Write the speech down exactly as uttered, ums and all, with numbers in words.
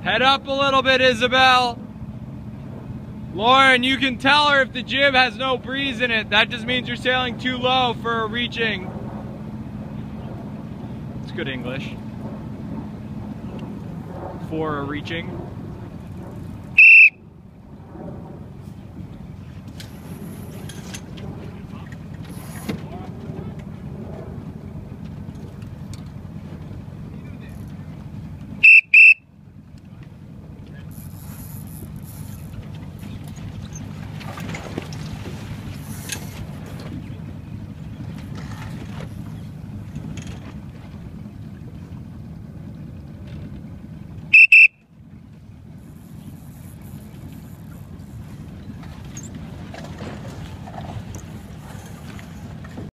Head up a little bit, Isabel. Lauren, you can tell her if the jib has no breeze in it. That just means you're sailing too low for a reaching. It's good English. For a reaching.